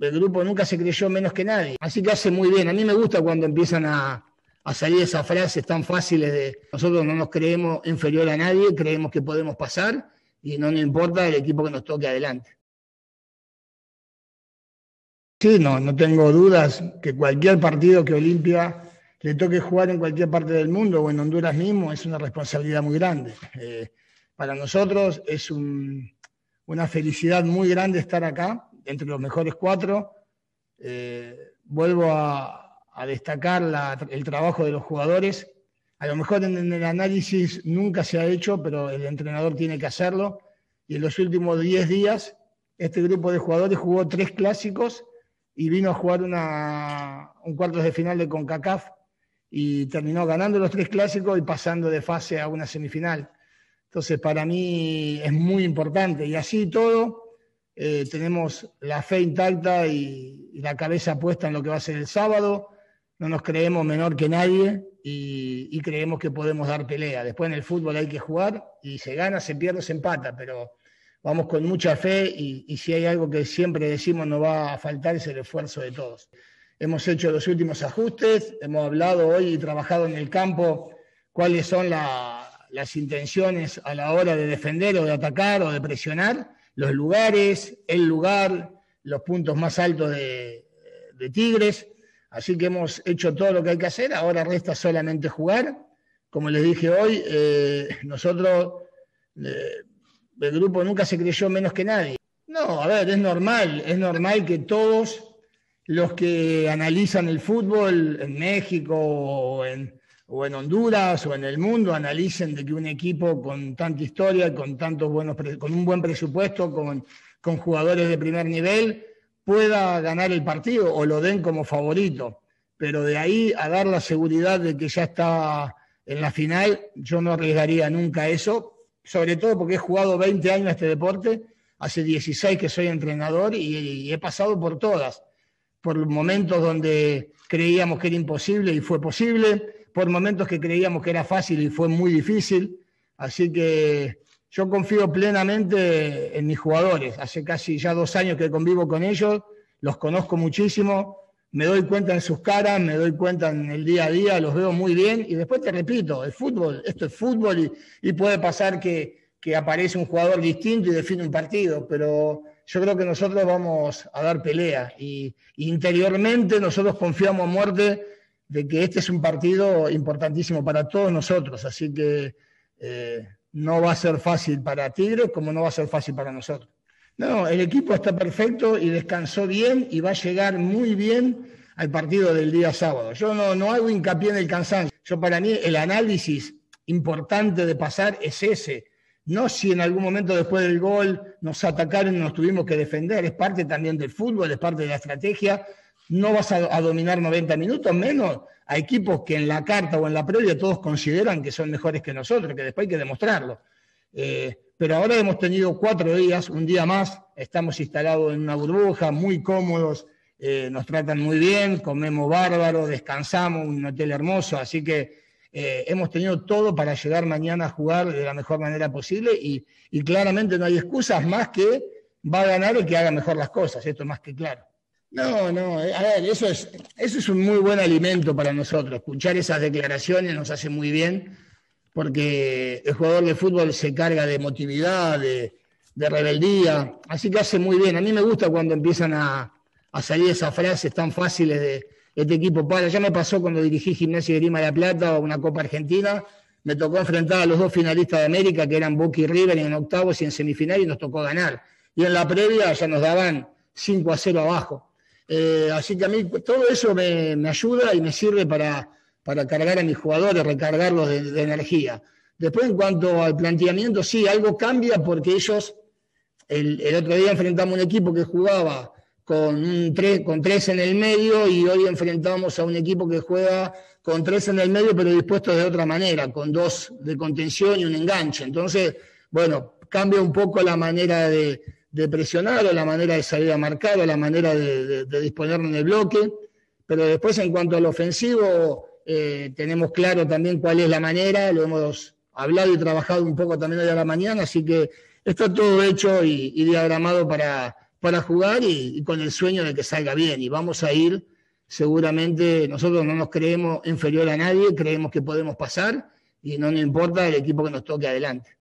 el grupo nunca se creyó menos que nadie. Así que hace muy bien. A mí me gusta cuando empiezan a salir esas frases tan fáciles de nosotros no nos creemos inferior a nadie, creemos que podemos pasar y no nos importa el equipo que nos toque adelante. Sí, no tengo dudas que cualquier partido que Olimpia le toque jugar en cualquier parte del mundo o en Honduras mismo es una responsabilidad muy grande. Para nosotros es una felicidad muy grande estar acá, entre los mejores 4. Vuelvo a destacar el trabajo de los jugadores. A lo mejor en el análisis nunca se ha hecho, pero el entrenador tiene que hacerlo. Y en los últimos 10 días, este grupo de jugadores jugó 3 clásicos y vino a jugar un cuartos de final de CONCACAF y terminó ganando los 3 clásicos y pasando de fase a una semifinal. Entonces, para mí es muy importante. Y así todo, tenemos la fe intacta y la cabeza puesta en lo que va a ser el sábado. No nos creemos menor que nadie y creemos que podemos dar pelea. Después en el fútbol hay que jugar y se gana, se pierde, se empata, pero vamos con mucha fe y si hay algo que siempre decimos no va a faltar es el esfuerzo de todos. Hemos hecho los últimos ajustes, hemos hablado hoy y trabajado en el campo cuáles son las intenciones a la hora de defender o de atacar o de presionar, los lugares, el lugar, los puntos más altos de Tigres. Así que hemos hecho todo lo que hay que hacer, ahora resta solamente jugar. Como les dije hoy, nosotros, el grupo nunca se creyó menos que nadie. No, a ver, es normal que todos los que analizan el fútbol en México o en Honduras o en el mundo analicen de que un equipo con tanta historia, con un buen presupuesto, con jugadores de primer nivel, pueda ganar el partido o lo den como favorito. Pero de ahí a dar la seguridad de que ya está en la final, yo no arriesgaría nunca eso, sobre todo porque he jugado 20 años este deporte, hace 16 que soy entrenador y he pasado por todas. Por momentos donde creíamos que era imposible y fue posible, por momentos que creíamos que era fácil y fue muy difícil. Así que yo confío plenamente en mis jugadores. Hace casi ya 2 años que convivo con ellos, los conozco muchísimo, me doy cuenta en sus caras, me doy cuenta en el día a día, los veo muy bien. Y después te repito, el fútbol, esto es fútbol y puede pasar que aparece un jugador distinto y define un partido, pero yo creo que nosotros vamos a dar pelea y interiormente nosotros confiamos a muerte de que este es un partido importantísimo para todos nosotros, así que no va a ser fácil para Tigres como no va a ser fácil para nosotros. No, el equipo está perfecto y descansó bien y va a llegar muy bien al partido del día sábado. Yo no hago hincapié en el cansancio. Para mí el análisis importante de pasar es ese. No si en algún momento después del gol nos atacaron y nos tuvimos que defender. Es parte también del fútbol, es parte de la estrategia. No vas a dominar 90 minutos, menos a equipos que en la carta o en la previa todos consideran que son mejores que nosotros, que después hay que demostrarlo. Pero ahora hemos tenido 4 días, un día más, estamos instalados en una burbuja, muy cómodos, nos tratan muy bien, comemos bárbaro, descansamos, un hotel hermoso, así que hemos tenido todo para llegar mañana a jugar de la mejor manera posible y claramente no hay excusas más que va a ganar el que haga mejor las cosas, esto es más que claro. No, a ver, eso es un muy buen alimento para nosotros, escuchar esas declaraciones nos hace muy bien, porque el jugador de fútbol se carga de emotividad, de rebeldía, así que hace muy bien. A mí me gusta cuando empiezan a salir esas frases tan fáciles de este equipo para. Ya me pasó cuando dirigí Gimnasia y Esgrima de La Plata o una Copa Argentina, me tocó enfrentar a los 2 finalistas de América, que eran Boca y River, en octavos y en semifinal, y nos tocó ganar. Y en la previa ya nos daban 5-0 abajo. Así que a mí todo eso me ayuda y me sirve para cargar a mis jugadores, recargarlos de energía. Después, en cuanto al planteamiento, sí, algo cambia porque ellos, el otro día enfrentamos un equipo que jugaba con 3 en el medio y hoy enfrentamos a un equipo que juega con 3 en el medio pero dispuestos de otra manera, con 2 de contención y un enganche. Entonces, bueno, cambia un poco la manera de presionar o la manera de salir a marcar o la manera de disponernos en el bloque, pero después en cuanto al ofensivo tenemos claro también cuál es la manera, lo hemos hablado y trabajado un poco también hoy a la mañana, así que está todo hecho y diagramado para para jugar y con el sueño de que salga bien. Y vamos a ir, seguramente, nosotros no nos creemos inferior a nadie, creemos que podemos pasar y no nos importa el equipo que nos toque adelante.